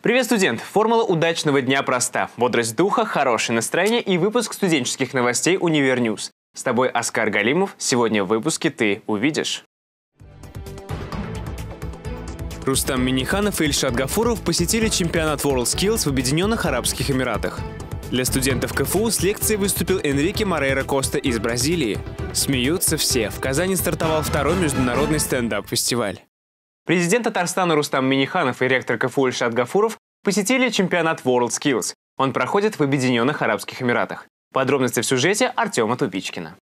Привет, студент! Формула удачного дня проста. Бодрость духа, хорошее настроение и выпуск студенческих новостей Универньюз. С тобой Оскар Галимов. Сегодня в выпуске ты увидишь. Рустам Минниханов и Ильшат Гафуров посетили чемпионат WorldSkills в Объединенных Арабских Эмиратах. Для студентов КФУ с лекцией выступил Энрике Морейра Коста из Бразилии. Смеются все. В Казани стартовал второй международный стендап-фестиваль. Президент Татарстана Рустам Минниханов и ректор КФУ Ильшат Гафуров посетили чемпионат WorldSkills. Он проходит в Объединенных Арабских Эмиратах. Подробности в сюжете Артема Тупичкина.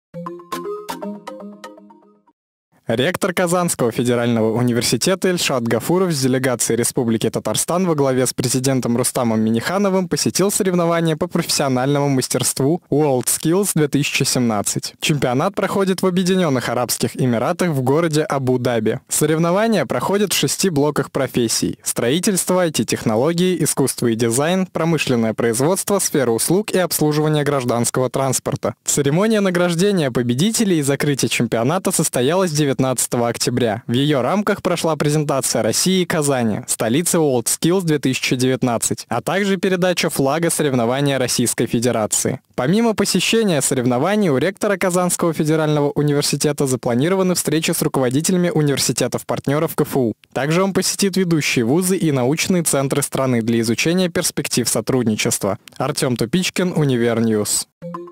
Ректор Казанского федерального университета Ильшат Гафуров с делегацией Республики Татарстан во главе с президентом Рустамом Миннихановым посетил соревнования по профессиональному мастерству WorldSkills 2017. Чемпионат проходит в Объединенных Арабских Эмиратах в городе Абу-Даби. Соревнования проходят в 6 блоках профессий: строительство, IT-технологии, искусство и дизайн, промышленное производство, сфера услуг и обслуживание гражданского транспорта. Церемония награждения победителей и закрытия чемпионата состоялась 19 октября. В ее рамках прошла презентация России и Казани, столицы WorldSkills 2019, а также передача флага соревнования Российской Федерации. Помимо посещения соревнований, у ректора Казанского федерального университета запланированы встречи с руководителями университетов-партнеров КФУ. Также он посетит ведущие вузы и научные центры страны для изучения перспектив сотрудничества. Артем Тупичкин, Универньюз.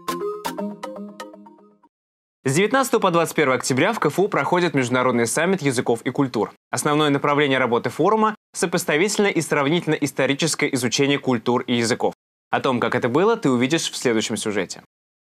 С 19 по 21 октября в КФУ проходит Международный саммит языков и культур. Основное направление работы форума – сопоставительное и сравнительно-историческое изучение культур и языков. О том, как это было, ты увидишь в следующем сюжете.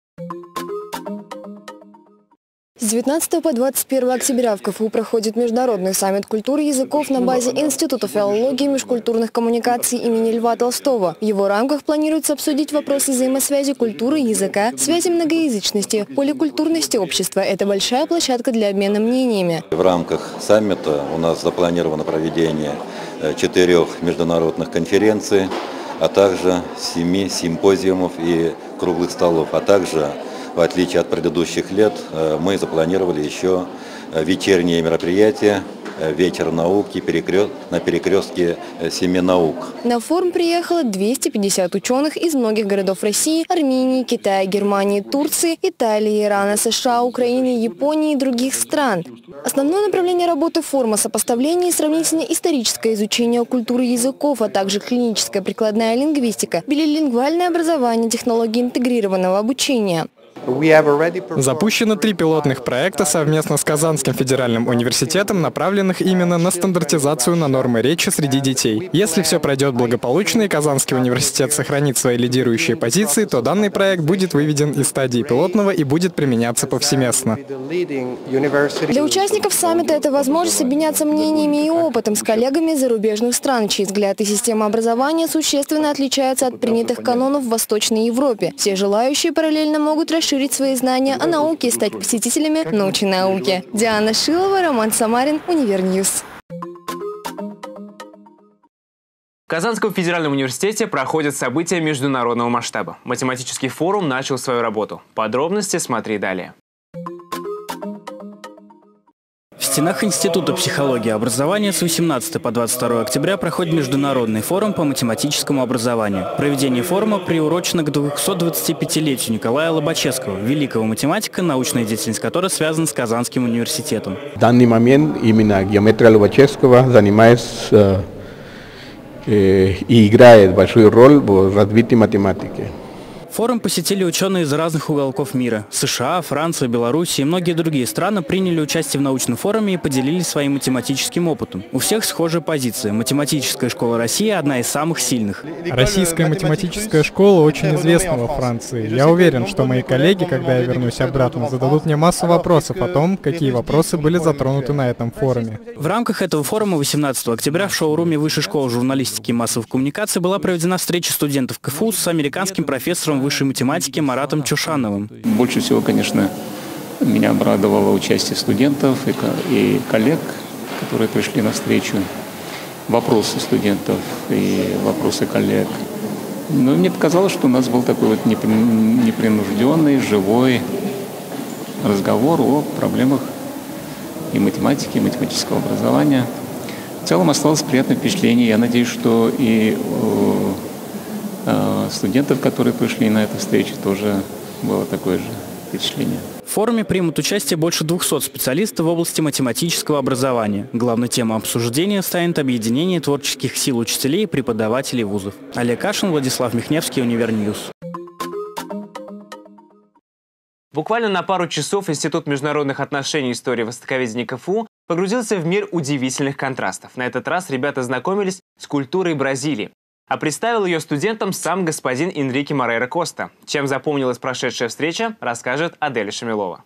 С 19 по 21 октября в КФУ проходит Международный саммит культуры и языков на базе Института филологии и межкультурных коммуникаций имени Льва Толстого. В его рамках планируется обсудить вопросы взаимосвязи культуры и языка, связи многоязычности, поликультурности общества. Это большая площадка для обмена мнениями. В рамках саммита у нас запланировано проведение 4 международных конференций, а также 7 симпозиумов и круглых столов, а также, в отличие от предыдущих лет, мы запланировали еще вечерние мероприятия, вечер науки на перекрестке 7 наук. На форум приехало 250 ученых из многих городов России, Армении, Китая, Германии, Турции, Италии, Ирана, США, Украины, Японии и других стран. Основное направление работы форума – сопоставление и сравнительно-историческое изучение культуры языков, а также клиническая прикладная лингвистика, билингвальное образование, технологии интегрированного обучения. Запущено 3 пилотных проекта совместно с Казанским федеральным университетом, направленных именно на стандартизацию на нормы речи среди детей. Если все пройдет благополучно и Казанский университет сохранит свои лидирующие позиции, то данный проект будет выведен из стадии пилотного и будет применяться повсеместно. Для участников саммита это возможность обменяться мнениями и опытом с коллегами из зарубежных стран, чьи взгляды и система образования существенно отличаются от принятых канонов в Восточной Европе. Все желающие параллельно могут расширить свои знания о науке и стать посетителями научной науки. Диана Шилова, Роман Самарин, Универньюз. В Казанском федеральном университете проходят события международного масштаба. Математический форум начал свою работу. Подробности смотри далее. В стенах Института психологии и образования с 18 по 22 октября проходит Международный форум по математическому образованию. Проведение форума приурочено к 225-летию Николая Лобачевского, великого математика, научная деятельность которого связана с Казанским университетом. В данный момент именно геометрия Лобачевского занимается и играет большую роль в развитии математики. Форум посетили ученые из разных уголков мира. США, Франция, Беларусь и многие другие страны приняли участие в научном форуме и поделились своим математическим опытом. У всех схожая позиция. Математическая школа России – одна из самых сильных. Российская математическая школа очень известна во Франции. Я уверен, что мои коллеги, когда я вернусь обратно, зададут мне массу вопросов о том, какие вопросы были затронуты на этом форуме. В рамках этого форума 18 октября в шоуруме Высшей школы журналистики и массовых коммуникаций была проведена встреча студентов КФУ с американским профессором высшей математики Маратом Чушановым. Больше всего, конечно, меня обрадовало участие студентов и коллег, которые пришли на встречу. Вопросы студентов и вопросы коллег. Но мне показалось, что у нас был такой вот непринужденный, живой разговор о проблемах и математики, и математического образования. В целом осталось приятное впечатление. Я надеюсь, что и у студентов, которые пришли на эту встречу, тоже было такое же впечатление. В форуме примут участие больше 200 специалистов в области математического образования. Главной темой обсуждения станет объединение творческих сил учителей и преподавателей вузов. Олег Кашин, Владислав Михневский, Универньюз. Буквально на пару часов Институт международных отношений и истории востоковедения КФУ погрузился в мир удивительных контрастов. На этот раз ребята знакомились с культурой Бразилии. А представил ее студентам сам господин Энрике Морейра Коста. Чем запомнилась прошедшая встреча, расскажет Аделя Шамилова.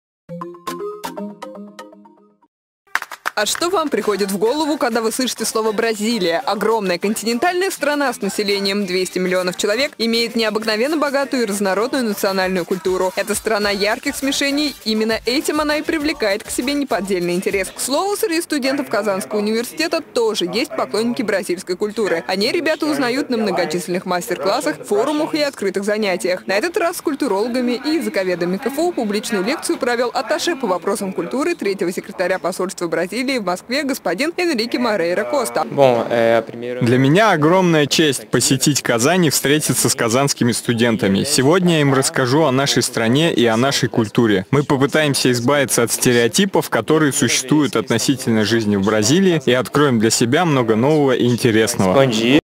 А что вам приходит в голову, когда вы слышите слово «Бразилия»? Огромная континентальная страна с населением 200 миллионов человек имеет необыкновенно богатую и разнородную национальную культуру. Это страна ярких смешений. Именно этим она и привлекает к себе неподдельный интерес. К слову, среди студентов Казанского университета тоже есть поклонники бразильской культуры. О ней ребята узнают на многочисленных мастер-классах, форумах и открытых занятиях. На этот раз с культурологами и языковедами КФУ публичную лекцию провел атташе по вопросам культуры третьего секретаря посольства Бразилии в Москве господин Энрике Морейра Коста. Для меня огромная честь посетить Казань и встретиться с казанскими студентами. Сегодня я им расскажу о нашей стране и о нашей культуре. Мы попытаемся избавиться от стереотипов, которые существуют относительно жизни в Бразилии, и откроем для себя много нового и интересного.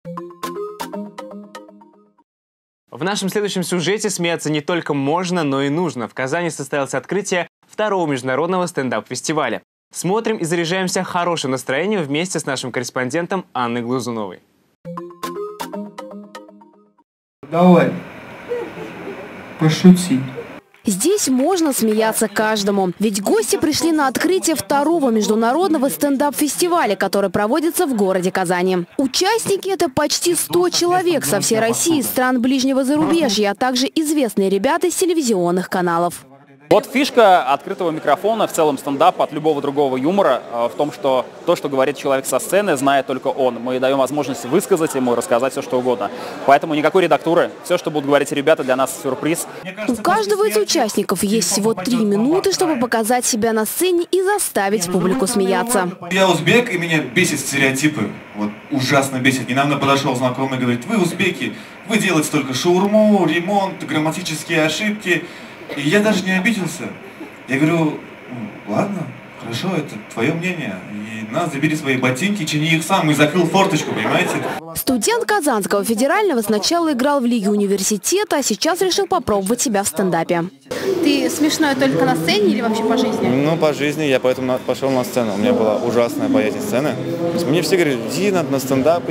В нашем следующем сюжете смеяться не только можно, но и нужно. В Казани состоялось открытие второго международного стендап-фестиваля. Смотрим и заряжаемся хорошим настроением вместе с нашим корреспондентом Анной Глазуновой. Давай, пошути. Здесь можно смеяться каждому. Ведь гости пришли на открытие второго международного стендап-фестиваля, который проводится в городе Казани. Участники – это почти 100 человек со всей России, стран ближнего зарубежья, а также известные ребята с телевизионных каналов. Вот фишка открытого микрофона, в целом стендапа от любого другого юмора в том, что то, что говорит человек со сцены, знает только он. Мы даем возможность высказать ему, рассказать все, что угодно. Поэтому никакой редактуры. Все, что будут говорить ребята, для нас сюрприз. У каждого из участников есть всего 3 минуты, чтобы показать себя на сцене и заставить публику смеяться. Я узбек, и меня бесит стереотипы. Вот ужасно бесит. Недавно подошел знакомый и говорит: вы узбеки, вы делаете только шаурму, ремонт, грамматические ошибки. И я даже не обиделся. Я говорю: ладно, хорошо, это твое мнение. И на, забери свои ботинки, чини их сам, и закрыл форточку, понимаете? Студент Казанского федерального сначала играл в Лиге университета, а сейчас решил попробовать себя в стендапе. Ты смешной только на сцене или вообще по жизни? Ну, по жизни. Я поэтому пошел на сцену. У меня была ужасная боязнь сцены. То есть мне все говорят: иди на стендап,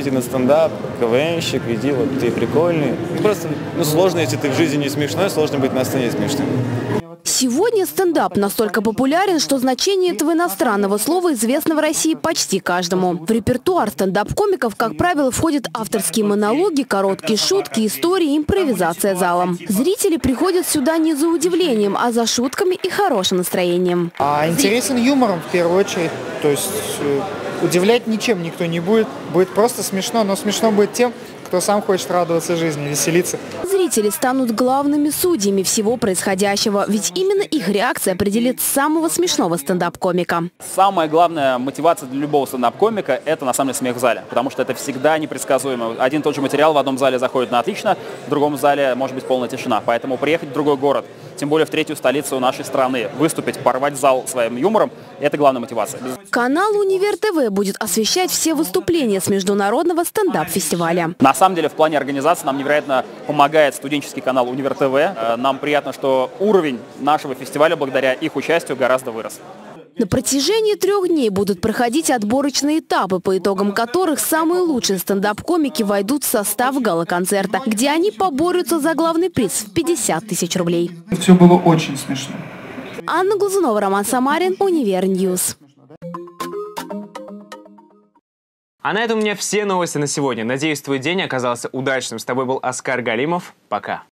КВНщик, иди, вот ты прикольный. Просто, сложно, если ты в жизни не смешной, сложно быть на сцене смешным. Сегодня стендап настолько популярен, что значение этого иностранного слова известно в России почти каждому. В репертуар стендап-комиков, как правило, входят авторские монологи, короткие шутки, истории, импровизация залом. Зрители приходят сюда не за удивлением, а за шутками и хорошим настроением. Интересен юмором в первую очередь. То есть удивлять ничем никто не будет. Будет просто смешно, но смешно будет тем, кто сам хочет радоваться жизни, веселиться. Зрители станут главными судьями всего происходящего, ведь именно их реакция определит самого смешного стендап-комика. Самая главная мотивация для любого стендап-комика – это на самом деле смех в зале, потому что это всегда непредсказуемо. Один и тот же материал в одном зале заходит на отлично, в другом зале может быть полная тишина. Поэтому приехать в другой город, тем более в третью столицу нашей страны, выступить, порвать зал своим юмором – это главная мотивация. Канал Универ ТВ будет освещать все выступления с международного стендап-фестиваля. На самом деле в плане организации нам невероятно помогает студенческий канал Универ ТВ. Нам приятно, что уровень нашего фестиваля благодаря их участию гораздо вырос. На протяжении 3 дней будут проходить отборочные этапы, по итогам которых самые лучшие стендап-комики войдут в состав гала-концерта, где они поборются за главный приз в 50 тысяч рублей. Все было очень смешно. Анна Глазунова, Роман Самарин, Универньюз. А на этом у меня все новости на сегодня. Надеюсь, твой день оказался удачным. С тобой был Оскар Галимов. Пока.